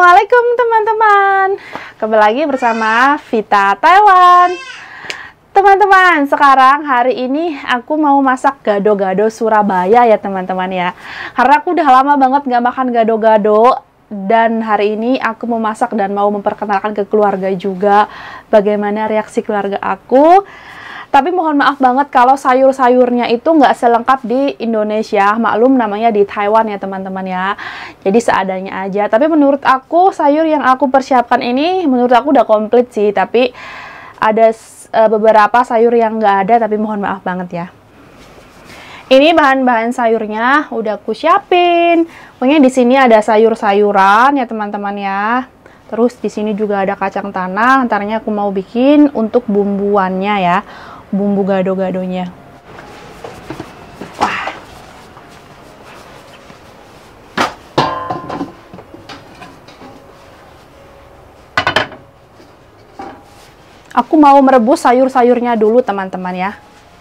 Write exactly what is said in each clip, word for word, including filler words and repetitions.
Assalamualaikum teman-teman. Kembali lagi bersama Vita Taiwan. Teman-teman, sekarang hari ini aku mau masak gado-gado Surabaya ya teman-teman ya. Karena aku udah lama banget gak makan gado-gado. Dan hari ini aku mau masak dan mau memperkenalkan ke keluarga juga bagaimana reaksi keluarga aku. Tapi mohon maaf banget kalau sayur-sayurnya itu nggak selengkap di Indonesia. Maklum namanya di Taiwan ya teman-teman ya. Jadi seadanya aja. Tapi menurut aku sayur yang aku persiapkan ini menurut aku udah komplit sih. Tapi ada uh, beberapa sayur yang nggak ada tapi mohon maaf banget ya. Ini bahan-bahan sayurnya udah aku siapin. Pokoknya di sini ada sayur-sayuran ya teman-teman ya. Terus di sini juga ada kacang tanah. Antaranya aku mau bikin untuk bumbuannya ya. Bumbu gado-gadonya. Wah. Aku mau merebus sayur-sayurnya dulu teman-teman ya.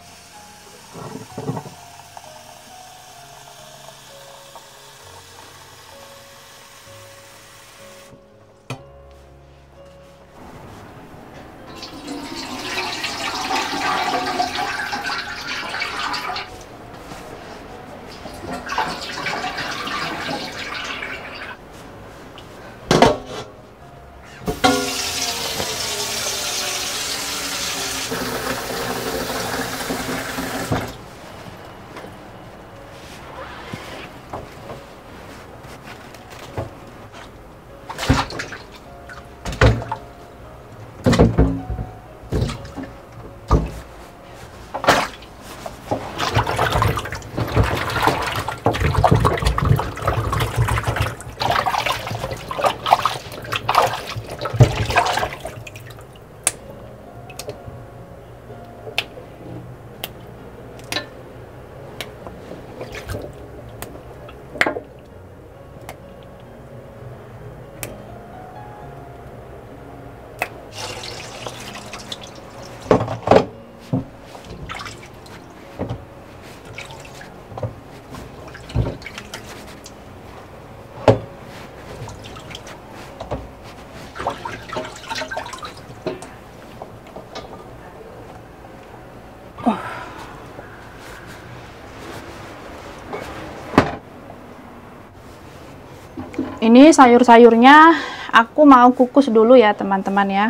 Ini sayur-sayurnya aku mau kukus dulu ya teman-teman ya.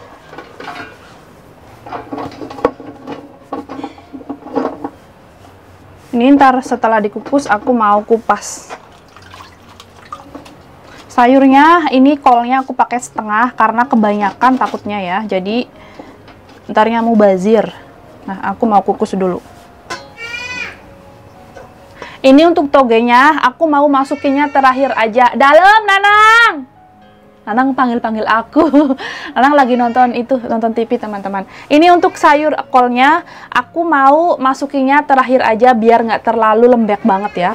Ini ntar setelah dikukus aku mau kupas. Sayurnya ini kolnya aku pakai setengah karena kebanyakan takutnya ya. Jadi ntarnya mau bazir. Nah aku mau kukus dulu. Ini untuk togenya, aku mau masukinnya terakhir aja. Dalam, Nanang! Nanang panggil-panggil aku. Nanang lagi nonton itu, nonton T V teman-teman. Ini untuk sayur kolnya, aku mau masukinnya terakhir aja biar nggak terlalu lembek banget ya.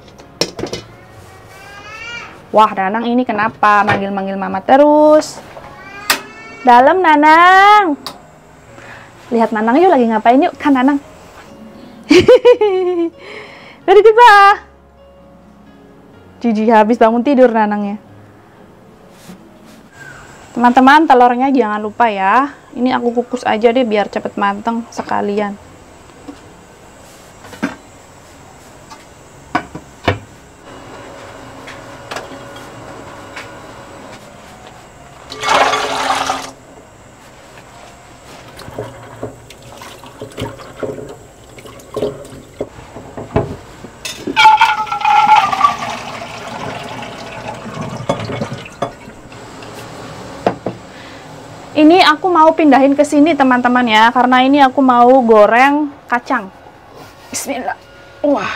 Wah, Nanang ini kenapa? Manggil-manggil mama terus. Dalam, Nanang! Lihat Nanang yuk lagi ngapain yuk, kan Nanang? Dari kita Cici habis bangun tidur Nanangnya. Teman-teman, telurnya jangan lupa ya. Ini aku kukus aja deh biar cepet mateng sekalian. Ini aku mau pindahin ke sini teman-teman ya, karena ini aku mau goreng kacang. Bismillah. Wah.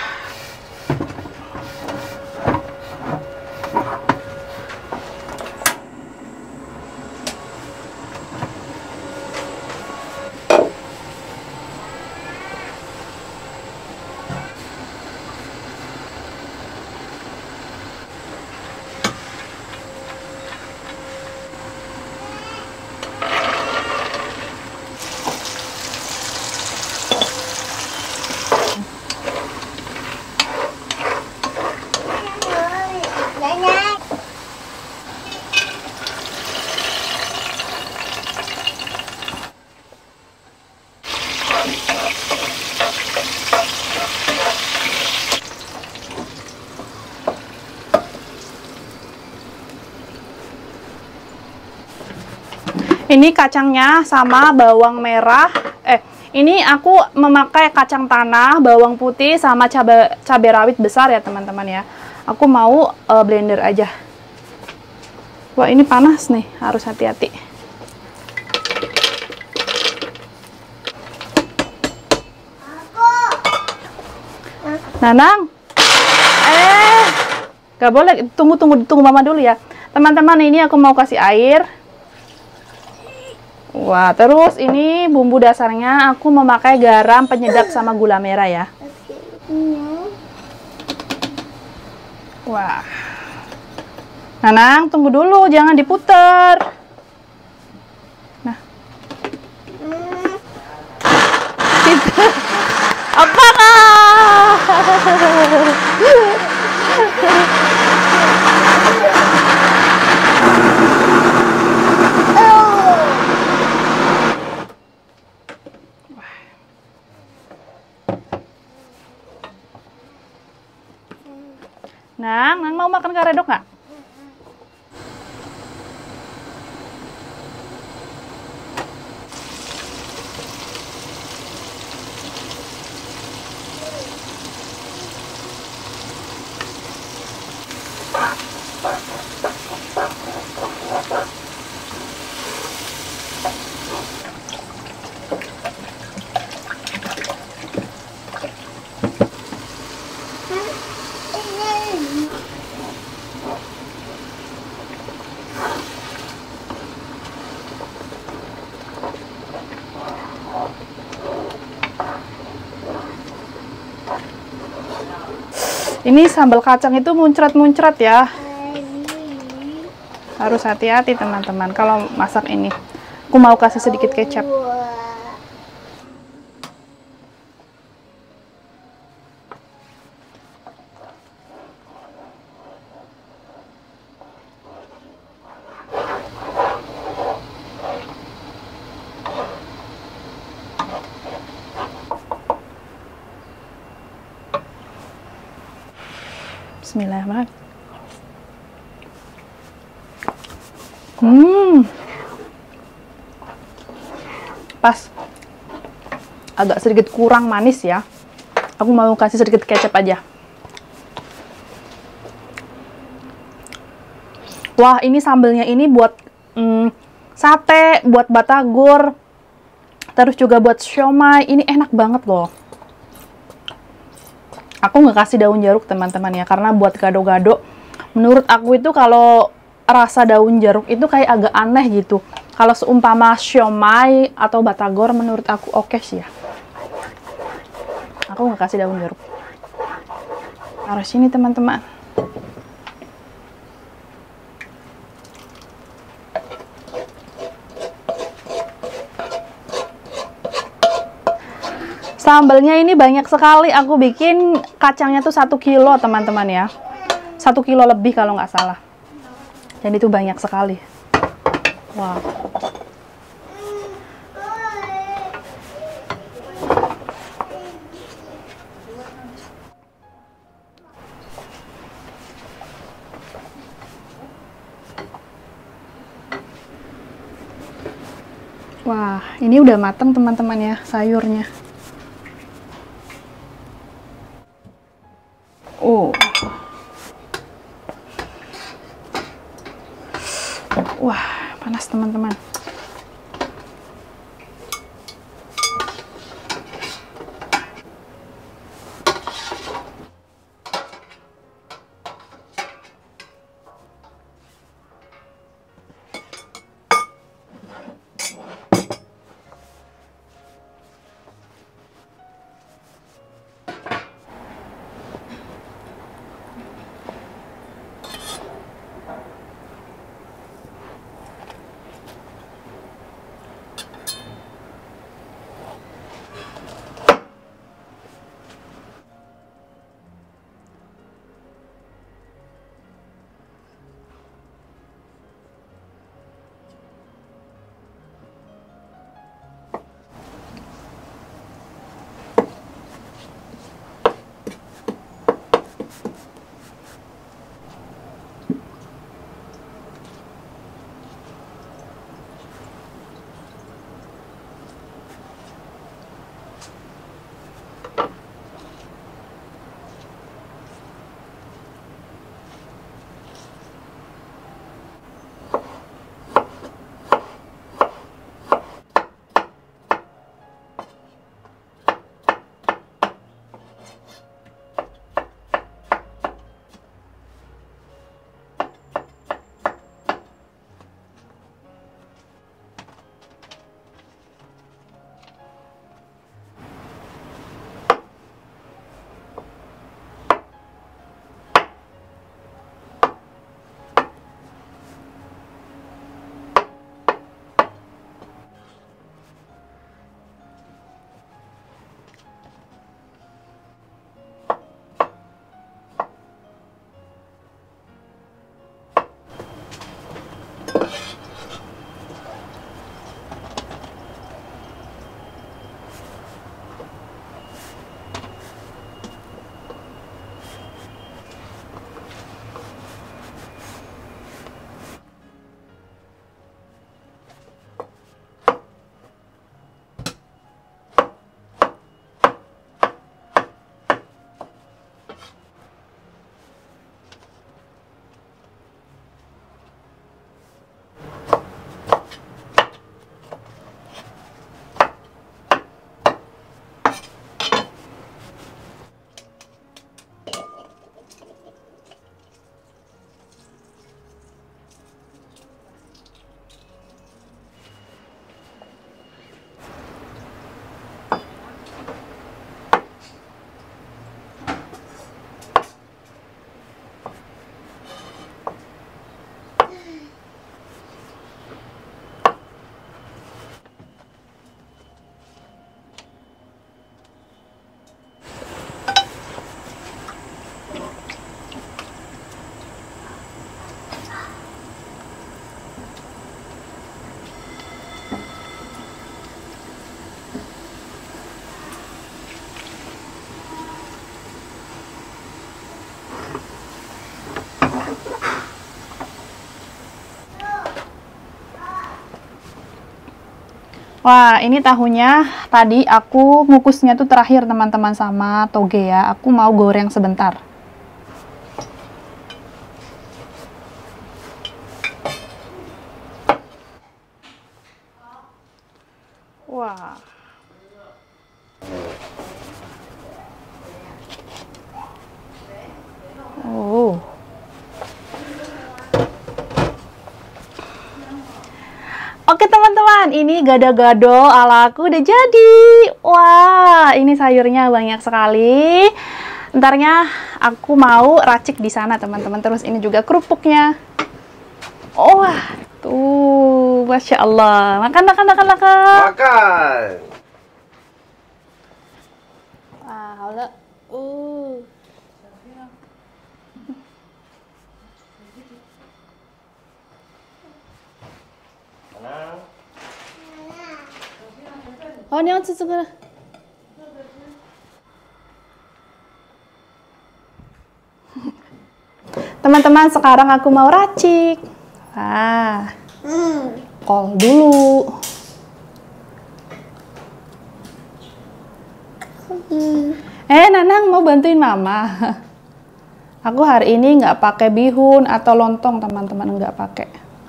Ini kacangnya sama bawang merah. Eh, ini aku memakai kacang tanah, bawang putih, sama cabai cabai rawit besar ya teman-teman ya. Aku mau uh, blender aja. Wah, ini panas nih, harus hati-hati. Nanang, eh, gak boleh, tunggu, tunggu, tunggu mama dulu ya. Teman-teman, ini aku mau kasih air. Wah, terus ini bumbu dasarnya aku memakai garam, penyedap, sama gula merah ya. Wah. Nanang, tunggu dulu, jangan diputer. Nah. Apa kah? Nang, Nang mau makan karedok nggak? Ini sambal kacang itu muncrat-muncrat ya. Harus hati-hati teman-teman kalau masak ini. Aku mau kasih sedikit kecap. Bismillahirrahmanirrahim. Hmm. Pas. Agak sedikit kurang manis ya. Aku mau kasih sedikit kecap aja. Wah, ini sambelnya ini buat hmm, sate, buat batagor, terus juga buat siomay. Ini enak banget loh. Aku nggak kasih daun jeruk teman-teman ya, karena buat gado-gado menurut aku itu kalau rasa daun jeruk itu kayak agak aneh gitu. Kalau seumpama siomay atau batagor menurut aku oke sih ya. Aku nggak kasih daun jeruk. Taruh sini teman-teman. Sambalnya ini banyak sekali, aku bikin kacangnya tuh satu kilo teman-teman ya. Satu kilo lebih kalau nggak salah. Dan itu banyak sekali. Wow. Wah, ini udah matang teman-teman ya sayurnya. Oh. Wah, panas teman-teman. Wah, ini tahunya tadi aku ngukusnya tuh terakhir teman-teman sama toge ya. Aku mau goreng sebentar. Wah. Oh. Oke teman-teman, ini gado-gado ala aku udah jadi. Wah, ini sayurnya banyak sekali. Entarnya aku mau racik di sana teman-teman. Terus ini juga kerupuknya. Oh, wah, tuh, masya Allah. Makan, makan, makan, makan. Makan. Wah, halo. Uh. Oh, ini on susu. Teman-teman, sekarang aku mau racik. Wah, kol dulu. Eh, Nanang mau bantuin Mama. Aku hari ini nggak pakai bihun atau lontong, teman-teman, nggak pakai.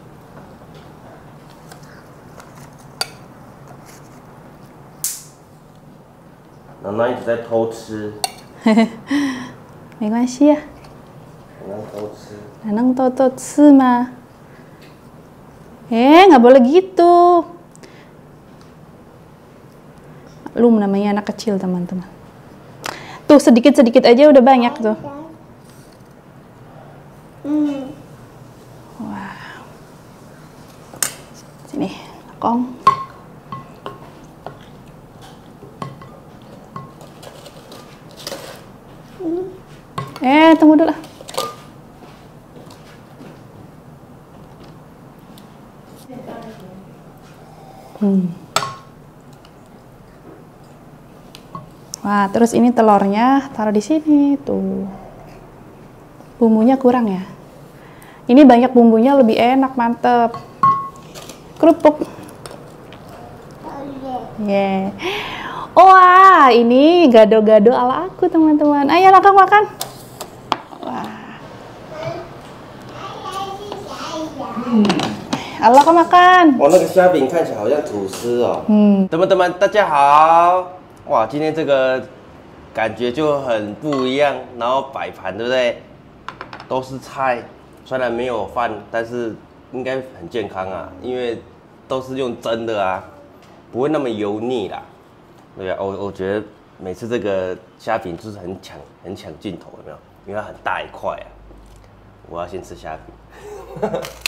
奶奶一直在偷吃， 没关系呀、 奶奶偷吃。 Nanang toto吃mah. Eh, nggak boleh gitu. Lu namanya anak kecil, teman-teman. Tuh, sedikit-sedikit aja udah banyak tuh. Wah. Sini, kong. Eh, tunggu dulu. Hmm. Wah, terus ini telurnya taruh di sini tuh. Bumbunya kurang ya. Ini banyak bumbunya lebih enak, mantep. Kerupuk. Yeah. Wah, ini gado-gado ala aku, teman-teman. Ayo, makan makan. Wah. Allah kan makan. 哇，那个虾饼看起来好像吐司哦。 嗯， teman-teman 大家好。哇，今天这个感觉就很不一样，然后摆盘对不对？都是菜，虽然没有饭，但是应该很健康啊，因为都是用蒸的啊，不会那么油腻啦。对啊，我我觉得每次这个虾饼就是很抢很抢镜头，有没有？因为它很大一块啊。我要先吃虾饼。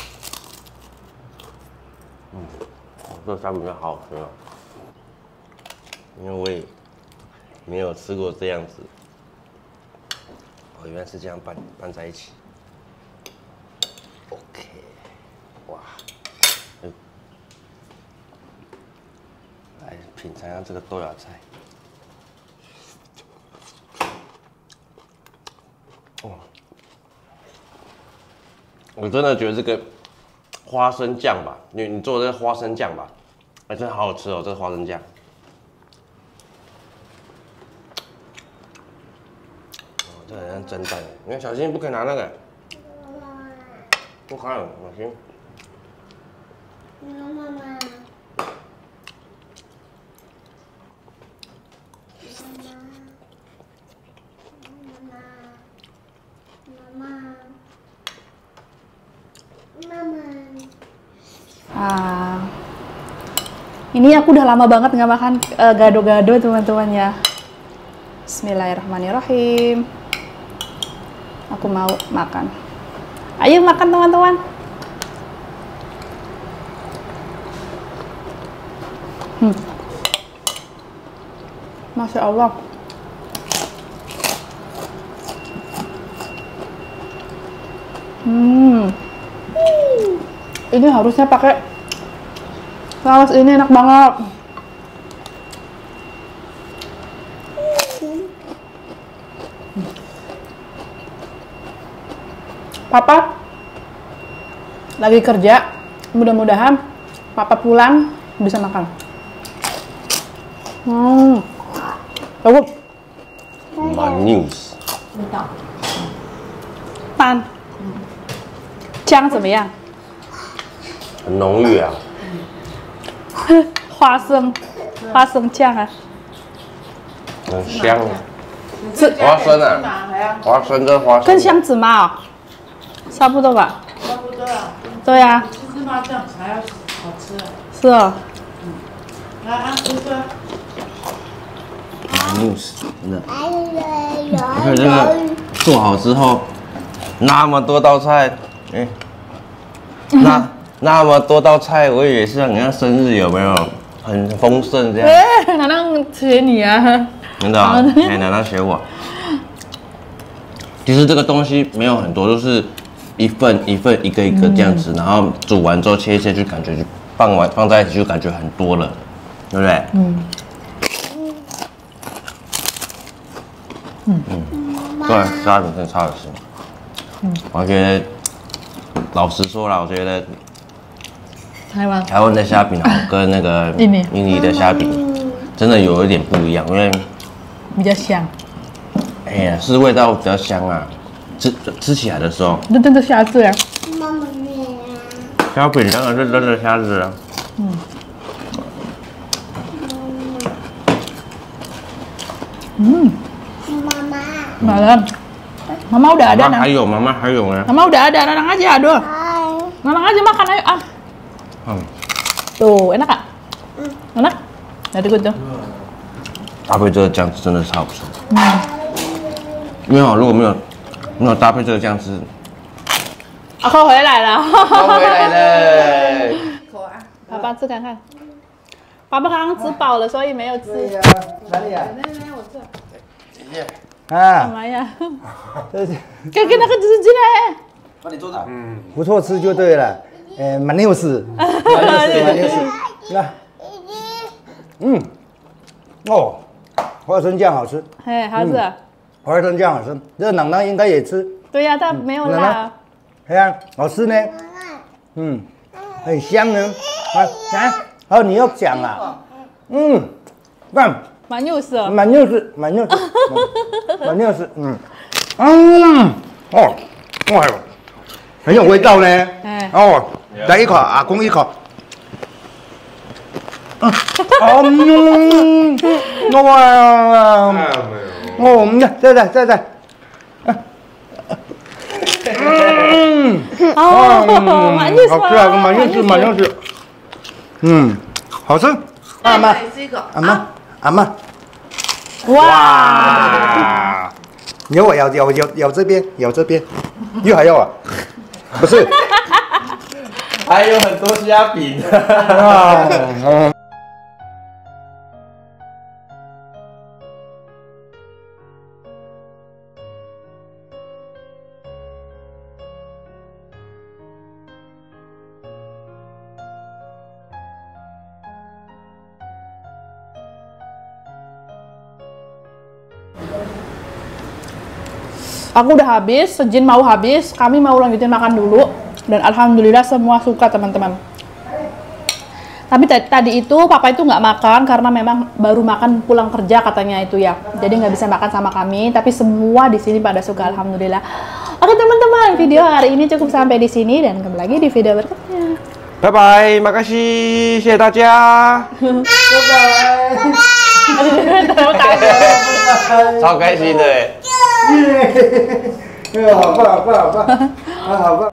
嗯，这个虾饼好好吃啊，因为我也没有吃过这样子。哦，原来是这样拌拌在一起。OK， 哇，嗯，来品尝一下这个豆芽菜。哦，我真的觉得这个。 花生酱吧，你你做的这个花生酱吧，哎，真的好好吃哦，这个花生酱。哦，这很像蒸蛋，你看小心不可以拿那个，不可以，小心。 妈妈妈。 Ah, ini aku udah lama banget nggak makan gado-gado, uh, teman-teman ya. Bismillahirrahmanirrahim. Aku mau makan. Ayo makan teman-teman. Hmm. Masya Allah. Hmm. Ini harusnya pakai saus, ini enak banget. Papa lagi kerja, mudah-mudahan Papa pulang bisa makan. 嗯，然后蛮 news。 味道。 饭，姜怎么样？ 很浓郁啊。 花生，花生酱啊， 很香。 这花生啊，花生跟花生。 跟香子麻哦，差不多吧？ 差不多啊。 对呀、啊。 芝麻酱才要好吃啊。 是哦。 来啊，哥哥。 news 真的。而且这个做好之后，那么多道菜，哎、那那么多道菜，我以为是很像生日有没有？很丰盛这样。 哎，奶奶学你啊！ 真的啊，哎，奶奶学我。其实这个东西没有很多，就是一份一份一个一个这样子，然后煮完之后切一切，就感觉就放完放在一起就感觉很多了，对不对？嗯。嗯嗯，对，虾饼真的超好吃。嗯，我觉得，老实说了，我觉得台湾台湾的虾饼啊，跟那个印尼印尼的虾饼真的有一点不一样，因为比较香。 哎呀，是味道比较香啊，吃吃起来的时候， 那真的虾子啊！ 虾饼当然是真的虾子啊。嗯。 嗯。Malam. Mama udah ada, Mama Nang. hayo, Mama hayo ya. Mama udah ada, Nang aja, aduh. Nang aja makan, ayo ah. Hmm. Tuh, enak kak? Enak? Dari gue tuh. 搭配这个酱汁真的超好吃。嗯。因为哦，如果没有没有搭配这个酱汁， 阿扣回来了。 我回来了。 口啊。 爸爸吃看看。爸爸刚刚吃饱了，所以没有吃。 对呀，哪里呀？ 来来来，我这。 干啊， 嘛呀？ 这是给给那个纸进来。 帮你坐着。 嗯，不错吃就对了。呃，蛮六十，蛮六十，蛮六十。那，嗯，哦，花生酱好吃， 哎，好吃。 花生酱好吃，这奶奶应该也吃。 对呀，但没有辣。 哎呀，好吃呢。嗯，很香呢。啊啊，哦，你要讲啊。嗯，棒。 蛮幼师哦。 蛮六十，蛮六十，蛮六十，嗯，嗯，哦，哇，很有味道呢。 哎。 哦，来一口，阿公一口。嗯，嗯，哇，哦，你看，再再再再。嗯， 哦，蛮幼师。 好吃啊，蛮幼师，蛮幼师。嗯，好吃。阿妈，阿妈。阿妈，哇！有我咬咬咬咬这边，咬这边，又还要啊？不是， 还有很多虾饼。 啊，嗯。 Aku udah habis, Sejin mau habis, kami mau lanjutin makan dulu. Dan alhamdulillah semua suka teman-teman. Tapi tadi itu papa itu nggak makan karena memang baru makan pulang kerja katanya itu ya. Jadi nggak bisa makan sama kami. Tapi semua di sini pada suka alhamdulillah. Oke teman-teman, video hari ini cukup sampai di sini dan kembali lagi di video berikutnya. Bye bye, makasih, 谢谢大家。 拜拜。 超开心的。 耶！好棒，好棒，好棒，啊，好棒。